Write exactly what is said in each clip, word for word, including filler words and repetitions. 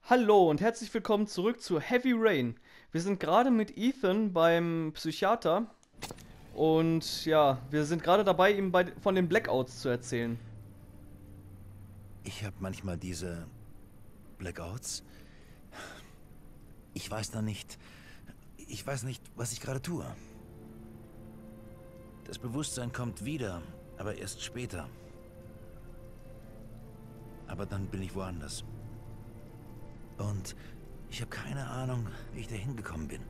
Hallo und herzlich willkommen zurück zu Heavy Rain. Wir sind gerade mit Ethan beim Psychiater und ja, wir sind gerade dabei, ihm bei, von den Blackouts zu erzählen. Ich habe manchmal diese Blackouts. Ich weiß da nicht... Ich weiß nicht, was ich gerade tue. Das Bewusstsein kommt wieder, aber erst später. Aber dann bin ich woanders. Und ich habe keine Ahnung, wie ich da hingekommen bin.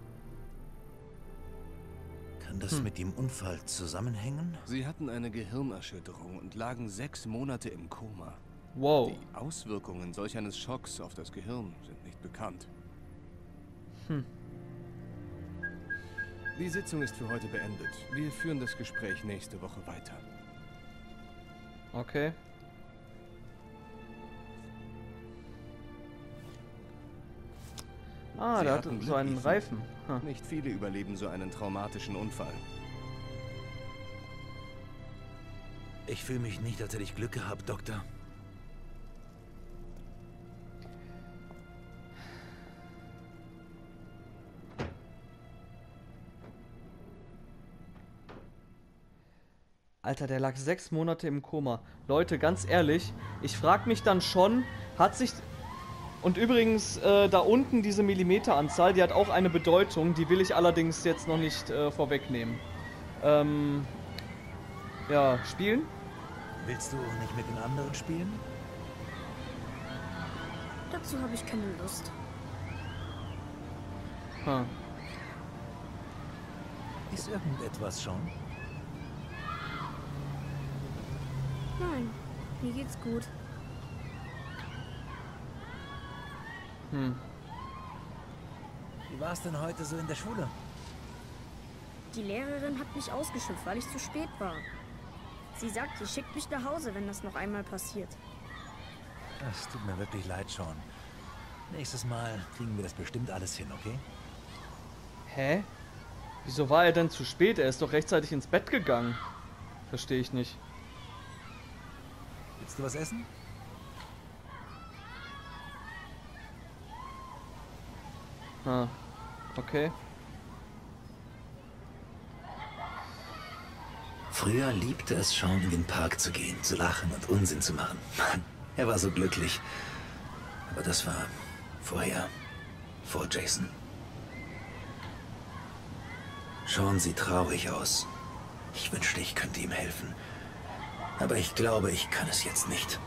Kann das Hm. mit dem Unfall zusammenhängen? Sie hatten eine Gehirnerschütterung und lagen sechs Monate im Koma. Wow. Die Auswirkungen solch eines Schocks auf das Gehirn sind nicht bekannt. Hm. Die Sitzung ist für heute beendet. Wir führen das Gespräch nächste Woche weiter. Okay. Ah, Sie der hat hatten so Glück, einen Ethan. Reifen. Hm. Nicht viele überleben so einen traumatischen Unfall. Ich fühle mich nicht, als hätte ich Glück gehabt, Doktor. Alter, der lag sechs Monate im Koma. Leute, ganz ehrlich, ich frage mich dann schon, hat sich... Und übrigens, äh, da unten diese Millimeteranzahl, die hat auch eine Bedeutung, die will ich allerdings jetzt noch nicht äh, vorwegnehmen. Ähm... Ja, spielen? Willst du nicht mit den anderen spielen? Dazu habe ich keine Lust. Hm. Ist irgendetwas schon? Nein, mir geht's gut. Hm. Wie war es denn heute so in der Schule? Die Lehrerin hat mich ausgeschimpft, weil ich zu spät war. Sie sagt, sie schickt mich nach Hause, wenn das noch einmal passiert. Es tut mir wirklich leid, Sean. Nächstes Mal kriegen wir das bestimmt alles hin, okay? Hä? Wieso war er denn zu spät? Er ist doch rechtzeitig ins Bett gegangen. Verstehe ich nicht. Willst du was essen? Ah, okay. Früher liebte es Sean, in den Park zu gehen, zu lachen und Unsinn zu machen. Mann, er war so glücklich. Aber das war vorher, vor Jason. Sean sieht traurig aus. Ich wünschte, ich könnte ihm helfen. Aber ich glaube, ich kann es jetzt nicht.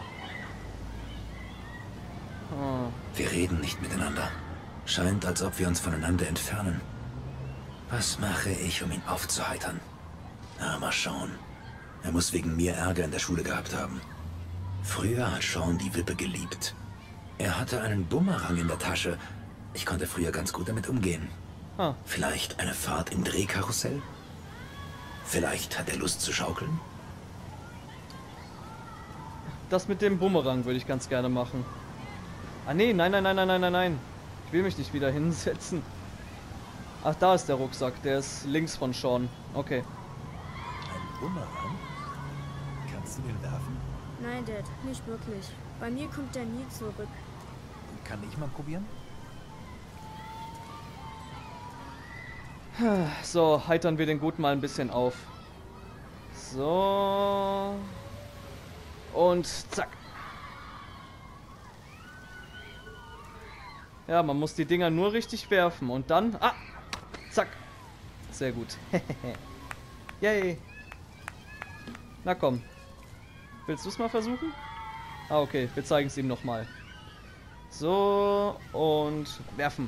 Ah. Wir reden nicht miteinander. Scheint, als ob wir uns voneinander entfernen. Was mache ich, um ihn aufzuheitern? Armer Sean. Er muss wegen mir Ärger in der Schule gehabt haben. Früher hat Sean die Wippe geliebt. Er hatte einen Bumerang in der Tasche. Ich konnte früher ganz gut damit umgehen. Ah. Vielleicht eine Fahrt im Drehkarussell? Vielleicht hat er Lust zu schaukeln? Das mit dem Bumerang würde ich ganz gerne machen. Ah nee, nein, nein, nein, nein, nein, nein, nein. Ich will mich nicht wieder hinsetzen. Ach, da ist der Rucksack. Der ist links von Sean. Okay. Ein Bumerang? Kannst du den werfen? Nein, Dad, nicht wirklich. Bei mir kommt er nie zurück. Kann ich mal probieren? So, heitern wir den Guten mal ein bisschen auf. So. Und zack. Ja, man muss die Dinger nur richtig werfen und dann... Ah! Zack. Sehr gut. Yay. Na komm. Willst du es mal versuchen? Ah, okay. Wir zeigen es ihm nochmal. So. Und werfen.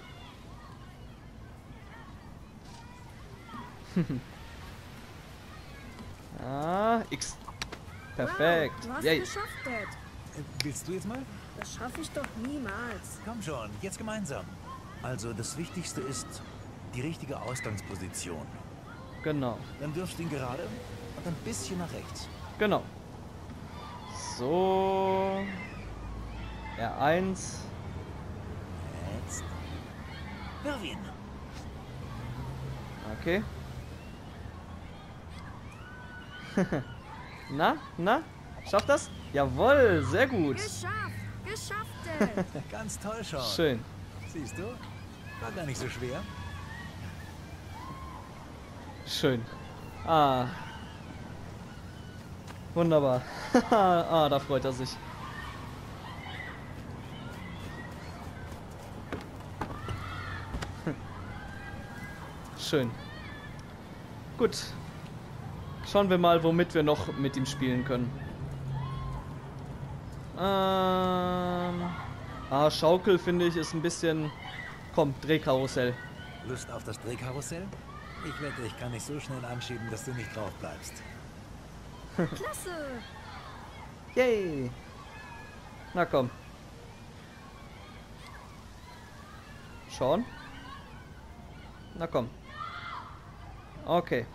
Ah, X. Perfekt. Wow, du hast Yay. es geschafft, Dad. Äh, willst du jetzt mal? Das schaffe ich doch niemals. Komm schon, jetzt gemeinsam. Also das Wichtigste ist die richtige Ausgangsposition. Genau. Dann wirfst du ihn gerade und ein bisschen nach rechts. Genau. So. R eins. Jetzt. Wirf ihn. Okay. Na, na? Schafft das? Jawohl, sehr gut. Geschafft! geschafft, Dad. Ganz toll, Sean. Schön. Siehst du? War gar nicht so schwer. Schön. Ah. Wunderbar. Ah, da freut er sich. Schön. Gut. Schauen wir mal, womit wir noch mit ihm spielen können. Ähm. Ah, Schaukel finde ich ist ein bisschen... Komm, Drehkarussell. Lust auf das Drehkarussell? Ich wette, ich kann nicht so schnell anschieben, dass du nicht drauf bleibst. Klasse. Yay! Na komm. Schauen. Na komm. Okay.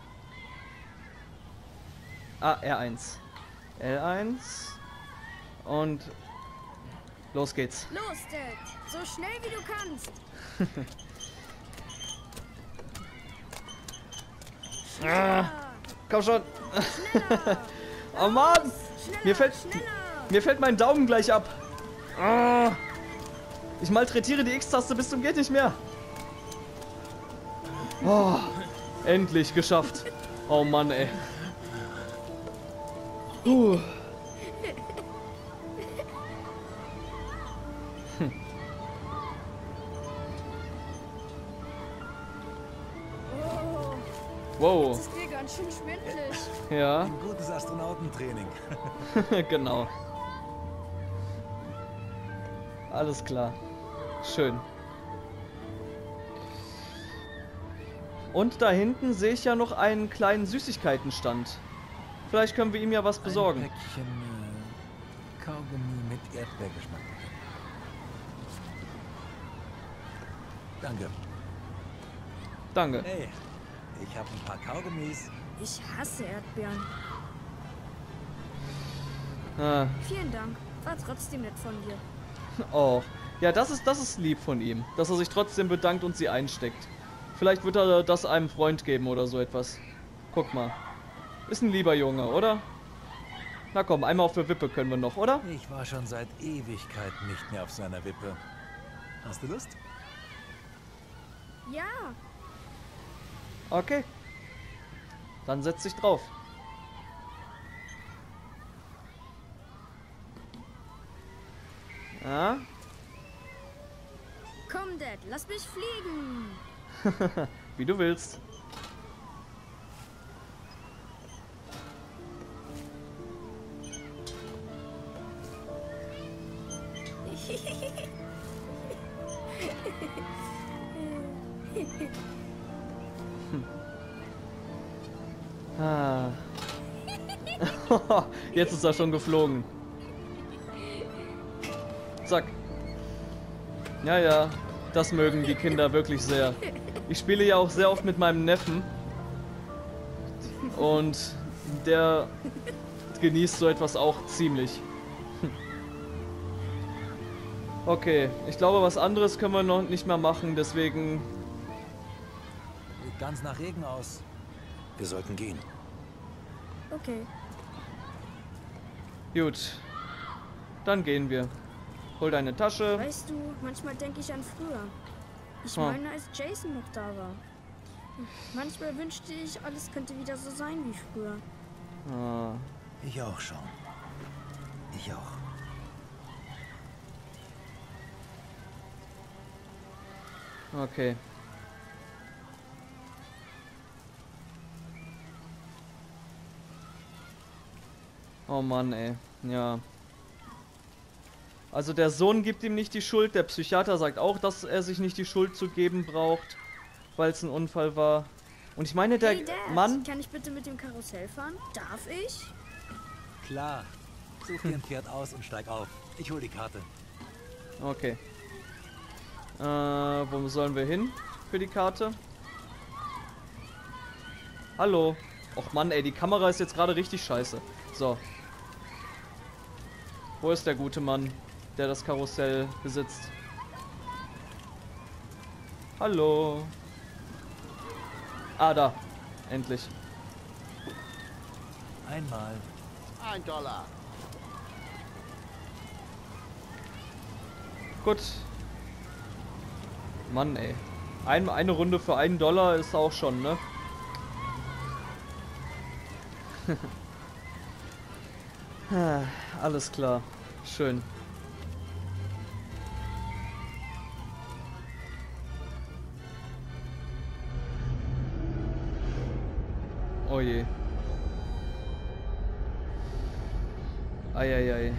Ah, R eins. L eins. Und los geht's. Los, Dad. So schnell wie du kannst. Ah, komm schon. Schneller. Oh Mann! Schneller, Mir fällt, schneller. mir fällt mein Daumen gleich ab. Ah, ich malträtiere die X-Taste bis zum geht nicht mehr. Oh, endlich geschafft. Oh Mann, ey. Uh. Hm. Oh, Wow. das ist dir ganz schön schwindelig. Ja, Ein gutes Astronautentraining. genau. Alles klar. Schön. Und da hinten sehe ich ja noch einen kleinen Süßigkeitenstand. Vielleicht können wir ihm ja was besorgen. Ein Päckchen äh, Kaugummi mit Erdbeergeschmack. Danke. Danke. Hey, ich habe ein paar Kaugummis. Ich hasse Erdbeeren. Ah, Vielen Dank. War trotzdem nett von dir. oh. Ja, das ist, das ist lieb von ihm, dass er sich trotzdem bedankt und sie einsteckt. Vielleicht wird er das einem Freund geben oder so etwas. Guck mal. Ist ein lieber Junge, oder? Na komm, einmal auf der Wippe können wir noch, oder? Ich war schon seit Ewigkeiten nicht mehr auf seiner Wippe. Hast du Lust? Ja, Okay. Dann setz dich drauf. Ja? komm, Dad, lass mich fliegen. Wie du willst. Ah. Jetzt ist er schon geflogen. Zack. Ja, ja. Das mögen die Kinder wirklich sehr. Ich spiele ja auch sehr oft mit meinem Neffen. Und der genießt so etwas auch ziemlich. Okay, ich glaube, was anderes können wir noch nicht mehr machen, deswegen... Sieht ganz nach Regen aus. Wir sollten gehen. Okay. Gut. Dann gehen wir. Hol deine Tasche. Weißt du, manchmal denke ich an früher. Ich Hm. meine, als Jason noch da war. Manchmal wünschte ich, alles könnte wieder so sein wie früher. Ah. Ich auch schon. Ich auch. Okay. Oh Mann, ey. Ja. Also der Sohn gibt ihm nicht die Schuld. Der Psychiater sagt auch, dass er sich nicht die Schuld zu geben braucht, weil es ein Unfall war. Und ich meine, der Hey Dad, Mann... kann ich bitte mit dem Karussell fahren? Darf ich? Klar. Such dir ein Pferd aus und steig auf. Ich hol die Karte. Okay. Äh, wo sollen wir hin für die Karte? Hallo. Och Mann, ey, die Kamera ist jetzt gerade richtig scheiße. So. Wo ist der gute Mann, der das Karussell besitzt? Hallo. Ah, da. Endlich. Einmal. Ein Dollar. Gut. Mann, ey. Ein, eine Runde für einen Dollar ist auch schon, ne? Alles klar. Schön. Oh je. Eieiei.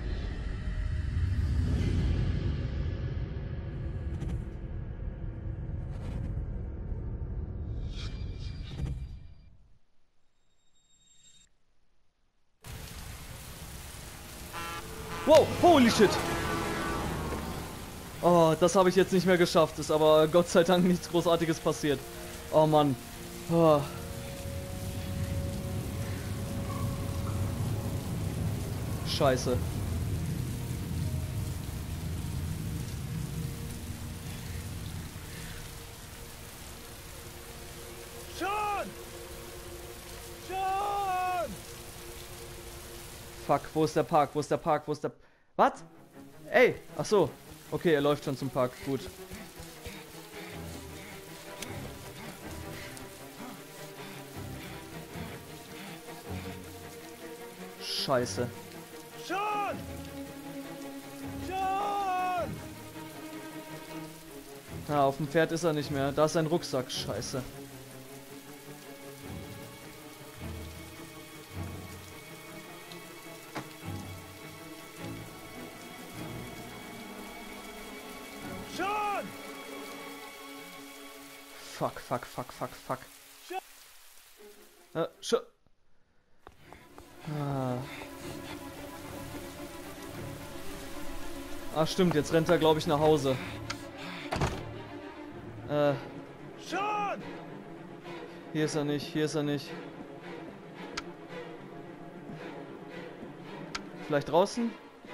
Wow, holy shit. Oh, das habe ich jetzt nicht mehr geschafft. Ist aber Gott sei Dank nichts Großartiges passiert. Oh Mann. Oh. Scheiße. Schon! Schon! Fuck, wo ist der Park? Wo ist der Park? Wo ist der... Was? Ey! Ach so. Okay, er läuft schon zum Park. Gut. Scheiße. Schon! Schon! Na, auf dem Pferd ist er nicht mehr. Da ist sein Rucksack. Scheiße. Schon! Fuck, fuck, fuck, fuck, fuck. Äh, schon. Ah. Ah, stimmt, jetzt rennt er, glaube ich, nach Hause. Äh, Schon! hier ist er nicht, hier ist er nicht. Vielleicht draußen?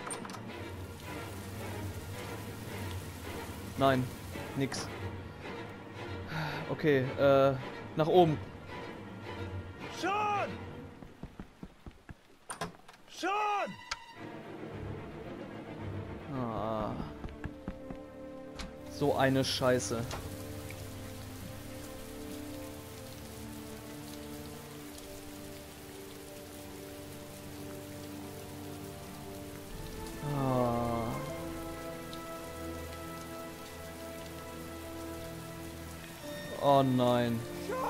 Nein, nix. Okay, äh, nach oben. Schon! Schon! Ah. So eine Scheiße. Ah. Oh nein.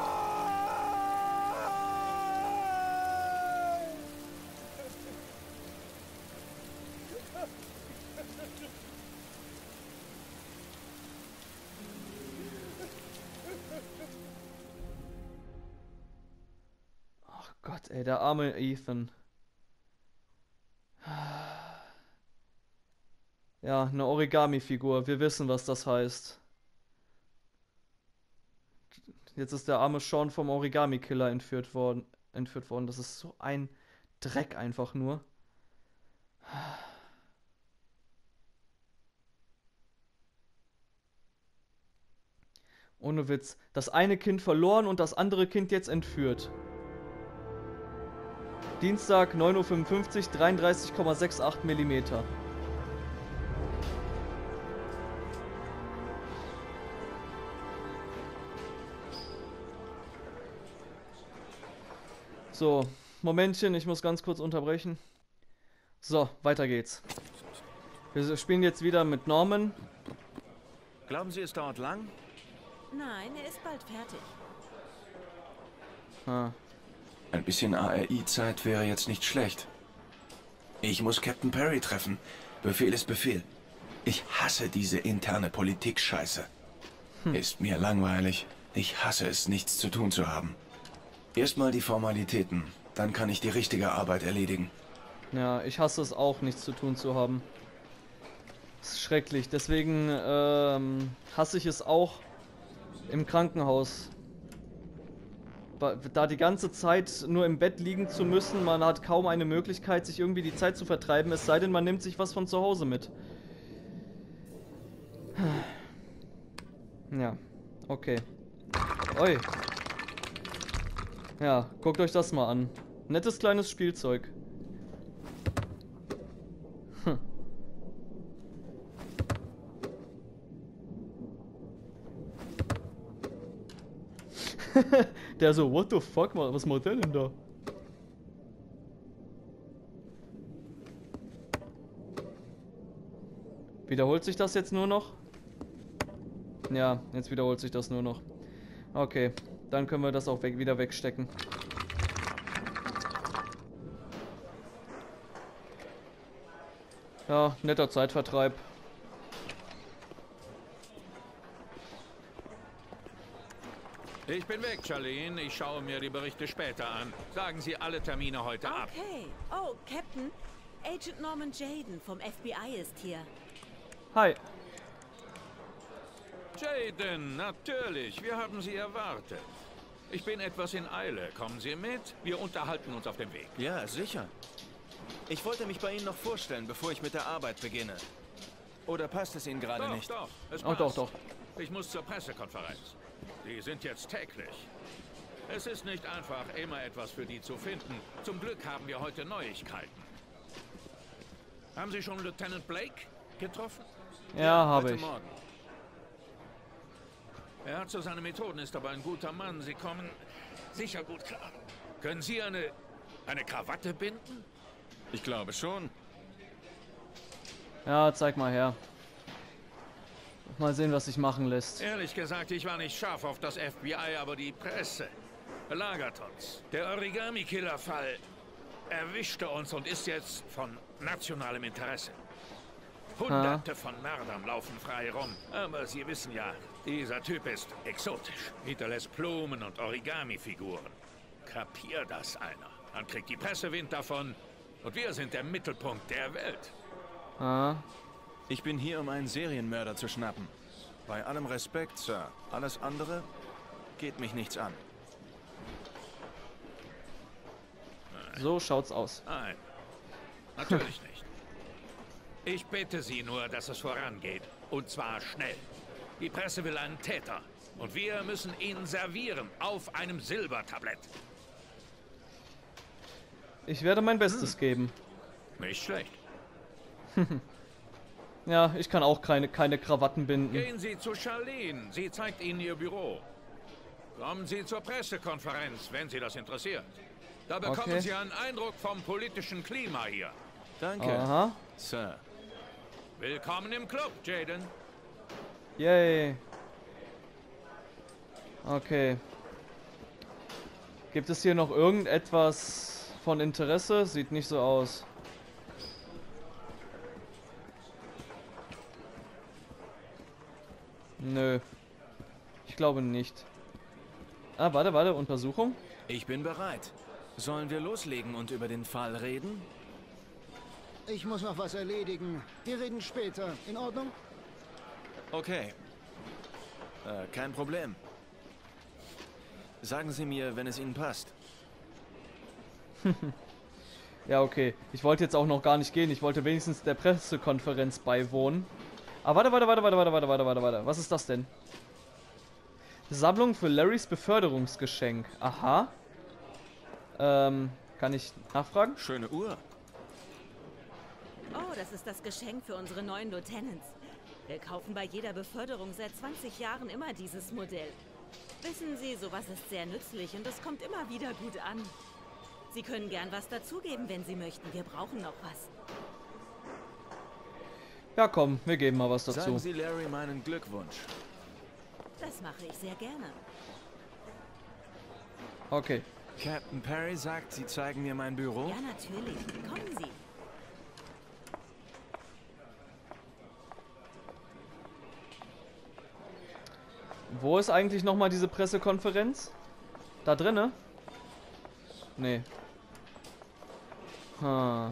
Ach Gott, ey, der arme Ethan. Ja, eine Origami-Figur. Wir wissen, was das heißt. Jetzt ist der arme Sean vom Origami-Killer entführt worden. Entführt worden. Das ist so ein Dreck einfach nur. Ohne Witz. Das eine Kind verloren und das andere Kind jetzt entführt. Dienstag, neun Uhr fünfundfünfzig, dreiunddreißig Komma achtundsechzig Millimeter. So, Momentchen, ich muss ganz kurz unterbrechen. So, weiter geht's. Wir spielen jetzt wieder mit Norman. Glauben Sie, es dauert lang? Nein, er ist bald fertig. Ah. Ein bisschen A R I-Zeit wäre jetzt nicht schlecht. Ich muss Captain Perry treffen. Befehl ist Befehl. Ich hasse diese interne Politik-Scheiße. Hm. Ist mir langweilig. Ich hasse es, nichts zu tun zu haben. Erstmal die Formalitäten, dann kann ich die richtige Arbeit erledigen. Ja, ich hasse es auch, nichts zu tun zu haben. Das ist schrecklich. Deswegen ähm, hasse ich es auch im Krankenhaus. Da die ganze Zeit nur im Bett liegen zu müssen, man hat kaum eine Möglichkeit, sich irgendwie die Zeit zu vertreiben, es sei denn, man nimmt sich was von zu Hause mit. Ja, okay. Oi. Ja, guckt euch das mal an. Nettes kleines Spielzeug. Hm. Der so, what the fuck, was macht der denn da? Wiederholt sich das jetzt nur noch? Ja, jetzt wiederholt sich das nur noch. Okay, dann können wir das auch weg, wieder wegstecken. Ja, netter Zeitvertreib. Ich bin weg, Charlene. Ich schaue mir die Berichte später an. Sagen Sie alle Termine heute ab. Okay. Oh, Captain. Agent Norman Jaden vom F B I ist hier. Hi. Jaden, natürlich. Wir haben Sie erwartet. Ich bin etwas in Eile. Kommen Sie mit? Wir unterhalten uns auf dem Weg. Ja, sicher. Ich wollte mich bei Ihnen noch vorstellen, bevor ich mit der Arbeit beginne. Oder passt es Ihnen gerade Doch, nicht? doch. Es Oh, doch, passt. doch. Ich muss zur Pressekonferenz. Die sind jetzt täglich. Es ist nicht einfach, immer etwas für die zu finden. Zum Glück haben wir heute Neuigkeiten. Haben Sie schon Lieutenant Blake getroffen? Ja, habe Heute ich. Morgen. Er hat so seine Methoden, ist aber ein guter Mann. Sie kommen sicher gut klar. Können Sie eine, eine Krawatte binden? Ich glaube schon. Ja, zeig mal her. Mal sehen, was sich machen lässt. Ehrlich gesagt, ich war nicht scharf auf das F B I, aber die Presse belagert uns. Der Origami-Killer-Fall erwischte uns und ist jetzt von nationalem Interesse. Hunderte von Mördern laufen frei rum. Aber Sie wissen ja, dieser Typ ist exotisch. Hinterlässt Blumen und Origami-Figuren. Kapier das einer. Dann kriegt die Presse Wind davon. Und wir sind der Mittelpunkt der Welt. Ah. Ich bin hier, um einen Serienmörder zu schnappen. Bei allem Respekt, Sir. Alles andere geht mich nichts an. So schaut's aus. Nein, natürlich nicht. Ich bitte Sie nur, dass es vorangeht. Und zwar schnell. Die Presse will einen Täter. Und wir müssen ihn servieren auf einem Silbertablett. Ich werde mein Bestes geben. Nicht schlecht. Ja, ich kann auch keine, keine Krawatten binden. Gehen Sie zu Charlene. Sie zeigt Ihnen Ihr Büro. Kommen Sie zur Pressekonferenz, wenn Sie das interessiert. Da bekommen Okay. Sie einen Eindruck vom politischen Klima hier. Danke, Aha. Sir. Willkommen im Club, Jaden. Yay. Okay. Gibt es hier noch irgendetwas von Interesse? Sieht nicht so aus. Nö. Ich glaube nicht. Ah, warte, warte. Untersuchung? Ich bin bereit. Sollen wir loslegen und über den Fall reden? Ich muss noch was erledigen. Wir reden später. In Ordnung? Okay. Äh, kein Problem. Sagen Sie mir, wenn es Ihnen passt. Ja, okay. Ich wollte jetzt auch noch gar nicht gehen. Ich wollte wenigstens der Pressekonferenz beiwohnen. Ah, warte, warte, warte, warte, warte, warte, warte, warte, warte. Was ist das denn? Sammlung für Larrys Beförderungsgeschenk. Aha. Ähm, kann ich nachfragen? Schöne Uhr. Oh, das ist das Geschenk für unsere neuen Lieutenants. Wir kaufen bei jeder Beförderung seit zwanzig Jahren immer dieses Modell. Wissen Sie, sowas ist sehr nützlich und es kommt immer wieder gut an. Sie können gern was dazugeben, wenn Sie möchten. Wir brauchen noch was. Ja, komm, wir geben mal was dazu. Sagen Sie Larry meinen Glückwunsch. Das mache ich sehr gerne. Okay. Captain Perry sagt, Sie zeigen mir mein Büro. Ja, natürlich. Kommen Sie. Wo ist eigentlich nochmal diese Pressekonferenz? Da drinne? Nee. Hm.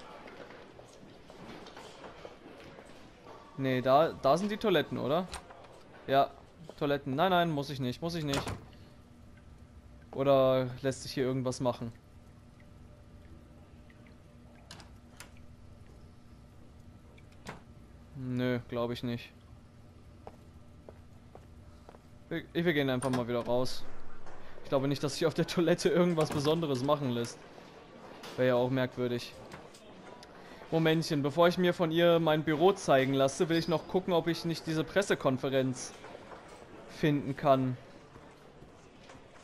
Nee, da, da sind die Toiletten, oder? Ja, Toiletten. Nein, nein, muss ich nicht, muss ich nicht. Oder lässt sich hier irgendwas machen? Nö, glaube ich nicht. Wir, wir gehen einfach mal wieder raus. Ich glaube nicht, dass sich auf der Toilette irgendwas Besonderes machen lässt. Wäre ja auch merkwürdig. Momentchen, bevor ich mir von ihr mein Büro zeigen lasse, will ich noch gucken, ob ich nicht diese Pressekonferenz finden kann.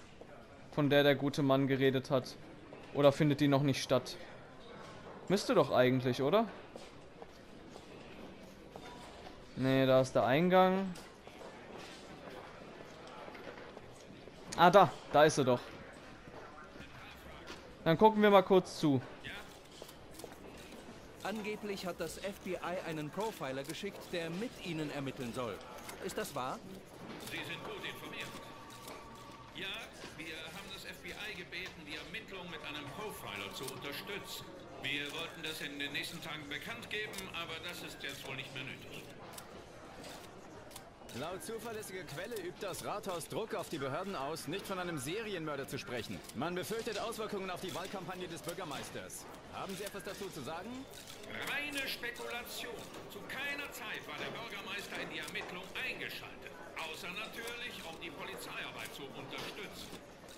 von der der gute Mann geredet hat. Oder findet die noch nicht statt? Müsste doch eigentlich, oder? Nee, da ist der Eingang. Ah, da. Da ist sie doch. Dann gucken wir mal kurz zu. Angeblich hat das F B I einen Profiler geschickt, der mit Ihnen ermitteln soll. Ist das wahr? Sie sind gut informiert. Ja, wir haben das F B I gebeten, die Ermittlungen mit einem Profiler zu unterstützen. Wir wollten das in den nächsten Tagen bekannt geben, aber das ist jetzt wohl nicht mehr nötig. Laut zuverlässiger Quelle übt das Rathaus Druck auf die Behörden aus, nicht von einem Serienmörder zu sprechen. Man befürchtet Auswirkungen auf die Wahlkampagne des Bürgermeisters. Haben Sie etwas dazu zu sagen? Reine Spekulation. Zu keiner Zeit war der Bürgermeister in die Ermittlung eingeschaltet. Außer natürlich, um die Polizeiarbeit zu unterstützen.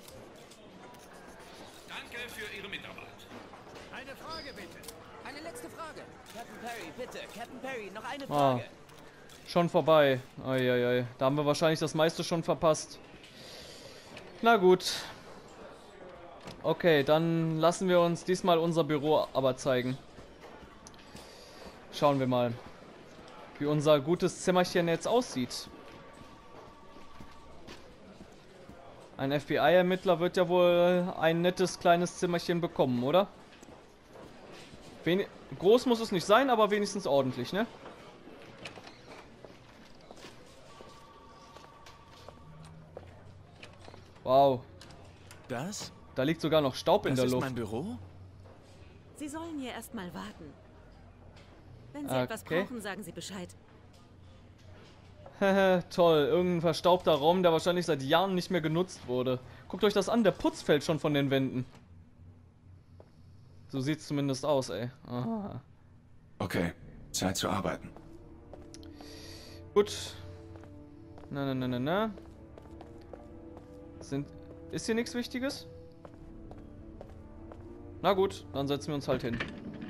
Danke für Ihre Mitarbeit. Eine Frage bitte. Eine letzte Frage. Captain Perry, bitte. Captain Perry, noch eine Ah. Frage. Schon vorbei. Eieiei. Da haben wir wahrscheinlich das meiste schon verpasst. Na gut. Okay, dann lassen wir uns diesmal unser Büro aber zeigen. Schauen wir mal, wie unser gutes Zimmerchen jetzt aussieht. Ein F B I-Ermittler wird ja wohl ein nettes kleines Zimmerchen bekommen, oder? Wen- Groß muss es nicht sein, aber wenigstens ordentlich, ne? Wow. Das? Da liegt sogar noch Staub in Das der ist Luft. mein Büro? Sie sollen hier erstmal warten. Wenn Sie Okay. etwas brauchen, sagen Sie Bescheid. Hehe, toll. Irgendein verstaubter Raum, der wahrscheinlich seit Jahren nicht mehr genutzt wurde. Guckt euch das an, der Putz fällt schon von den Wänden. So sieht's zumindest aus, ey. Aha. Okay, Zeit zu arbeiten. Gut. Na, na, na, na, na. Sind... Ist hier nichts Wichtiges? Na gut, dann setzen wir uns halt hin.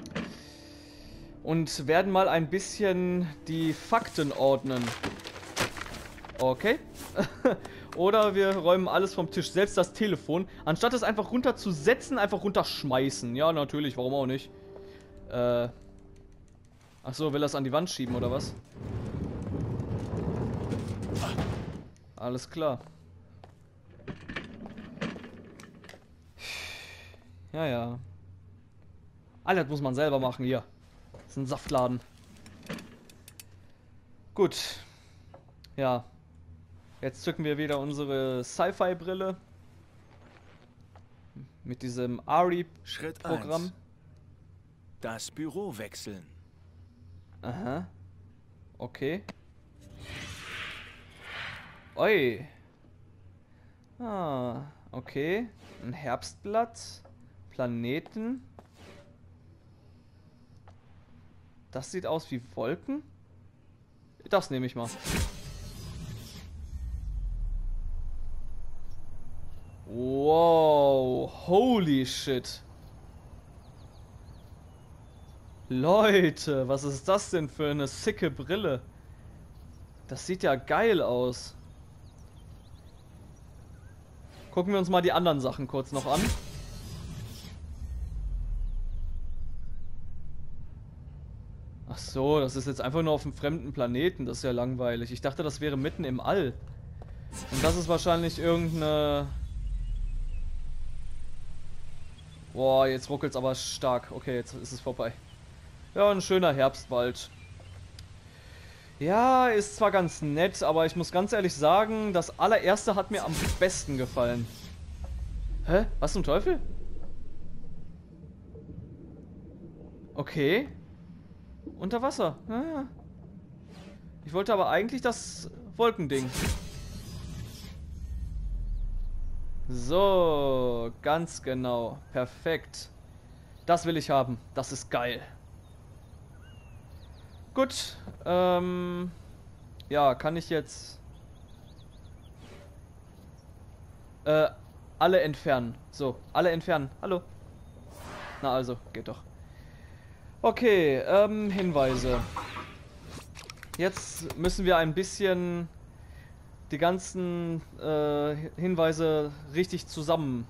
Und werden mal ein bisschen die Fakten ordnen. Okay. Oder wir räumen alles vom Tisch, selbst das Telefon. Anstatt es einfach runterzusetzen, einfach runterschmeißen. Ja, natürlich, warum auch nicht. Äh... Achso, will er es an die Wand schieben, oder was? Alles klar. Ja, ja. Alles muss man selber machen hier. Das ist ein Saftladen. Gut. Ja. Jetzt zücken wir wieder unsere Sci-Fi-Brille. Mit diesem Schritt Ari-Programm. eins. Das Büro wechseln. Aha. Okay. Oi. Ah, okay. Ein Herbstblatt. Planeten. Das sieht aus wie Wolken. Das nehme ich mal. Wow. Holy shit. Leute, was ist das denn für eine sicke Brille? Das sieht ja geil aus. Gucken wir uns mal die anderen Sachen kurz noch an. Ach so, das ist jetzt einfach nur auf einem fremden Planeten. Das ist ja langweilig. Ich dachte, das wäre mitten im All. Und das ist wahrscheinlich irgendeine... Boah, jetzt ruckelt's aber stark. Okay, jetzt ist es vorbei. Ja, ein schöner Herbstwald. Ja, ist zwar ganz nett, aber ich muss ganz ehrlich sagen, das allererste hat mir am besten gefallen. Hä? Was zum Teufel? Okay. Unter Wasser. Ah. Ich wollte aber eigentlich das Wolkending. So, ganz genau. Perfekt. Das will ich haben. Das ist geil. Gut. Ähm, ja, kann ich jetzt... Äh, alle entfernen. So, alle entfernen. Hallo. Na also, geht doch. Okay, ähm, Hinweise. Jetzt müssen wir ein bisschen die ganzen äh, Hinweise richtig zusammen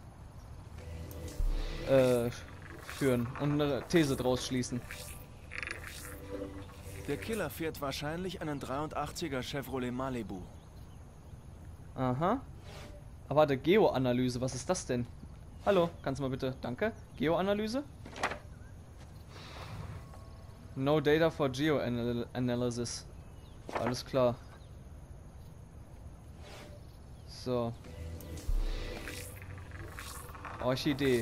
äh, führen und eine These draus schließen. Der Killer fährt wahrscheinlich einen dreiundachtziger Chevrolet Malibu. Aha. Aber warte, Geoanalyse, was ist das denn? Hallo, kannst du mal bitte, danke. Geoanalyse? No data for Geoanalysis. Alles klar. So. Orchidee.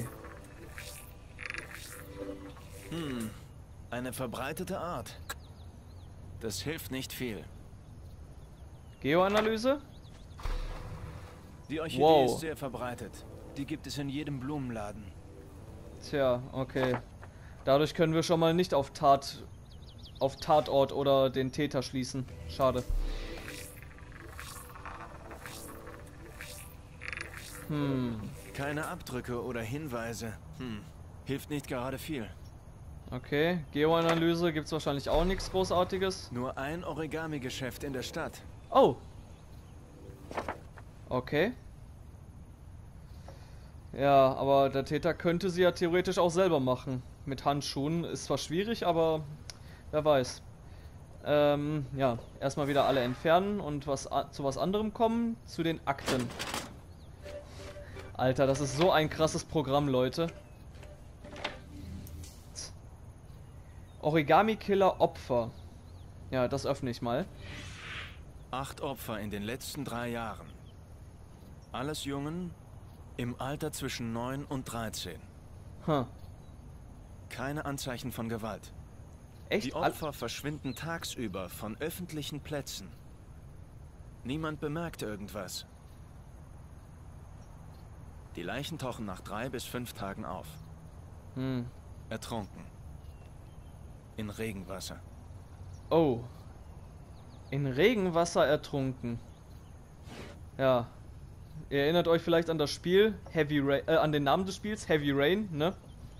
Hm, eine verbreitete Art. Das hilft nicht viel. Geoanalyse? Die Orchidee wow. ist sehr verbreitet. Die gibt es in jedem Blumenladen. Tja, okay. Dadurch können wir schon mal nicht auf Tat, auf Tatort oder den Täter schließen. Schade. Hm. Keine Abdrücke oder Hinweise. Hm. Hilft nicht gerade viel. Okay, Geoanalyse gibt's wahrscheinlich auch nichts Großartiges. Nur ein Origami-Geschäft in der Stadt. Oh. Okay. Ja, aber der Täter könnte sie ja theoretisch auch selber machen. Mit Handschuhen. Ist zwar schwierig, aber wer weiß. Ähm, ja, erstmal wieder alle entfernen und was zu was anderem kommen. Zu den Akten. Alter, das ist so ein krasses Programm, Leute. Origami-Killer Opfer. Ja, das öffne ich mal. Acht Opfer in den letzten drei Jahren. Alles Jungen im Alter zwischen neun und dreizehn. Huh. Keine Anzeichen von Gewalt. Echt? Die Opfer verschwinden tagsüber von öffentlichen Plätzen. Niemand bemerkt irgendwas. Die Leichen tauchen nach drei bis fünf Tagen auf. Hm. Ertrunken. In Regenwasser. Oh. In Regenwasser ertrunken. Ja. Ihr erinnert euch vielleicht an das Spiel Heavy Rain, äh, an den Namen des Spiels Heavy Rain, ne?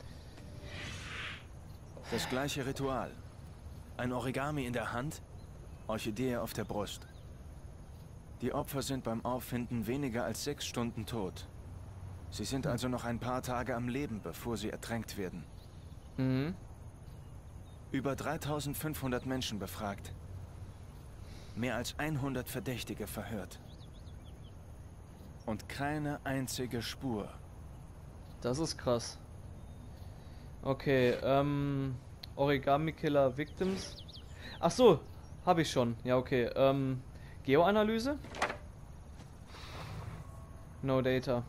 Das gleiche Ritual. Ein Origami in der Hand, Orchidee auf der Brust. Die Opfer sind beim Auffinden weniger als sechs Stunden tot. Sie sind also noch ein paar Tage am Leben, bevor sie ertränkt werden. Mhm. Über dreitausendfünfhundert Menschen befragt. Mehr als hundert Verdächtige verhört. Und keine einzige Spur. Das ist krass. Okay, ähm... Origami-Killer Victims. Ach so, habe ich schon. Ja, okay. Ähm, Geoanalyse? No data.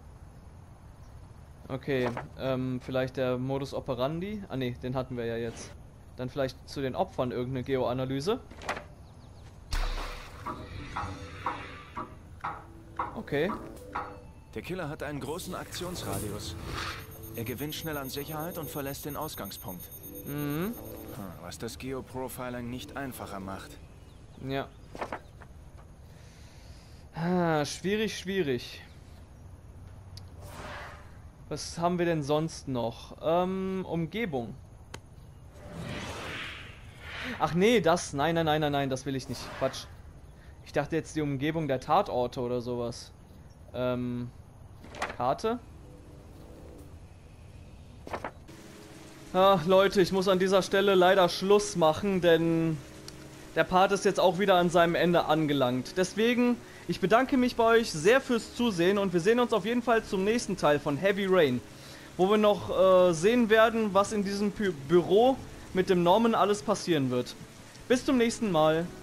Okay, ähm, vielleicht der Modus operandi? Ah ne, den hatten wir ja jetzt. Dann vielleicht zu den Opfern irgendeine Geoanalyse. Okay. Der Killer hat einen großen Aktionsradius. Er gewinnt schnell an Sicherheit und verlässt den Ausgangspunkt. Mhm. Was das Geoprofiling nicht einfacher macht. Ja. Ah, schwierig, schwierig. Was haben wir denn sonst noch? Ähm, Umgebung. Ach nee, das. Nein, nein, nein, nein, nein, das will ich nicht. Quatsch. Ich dachte jetzt die Umgebung der Tatorte oder sowas. Ähm, Karte. Ach, Leute, ich muss an dieser Stelle leider Schluss machen, denn der Part ist jetzt auch wieder an seinem Ende angelangt. Deswegen, ich bedanke mich bei euch sehr fürs Zusehen und wir sehen uns auf jeden Fall zum nächsten Teil von Heavy Rain, wo wir noch äh, sehen werden, was in diesem Bü Büro mit dem Norman alles passieren wird. Bis zum nächsten Mal.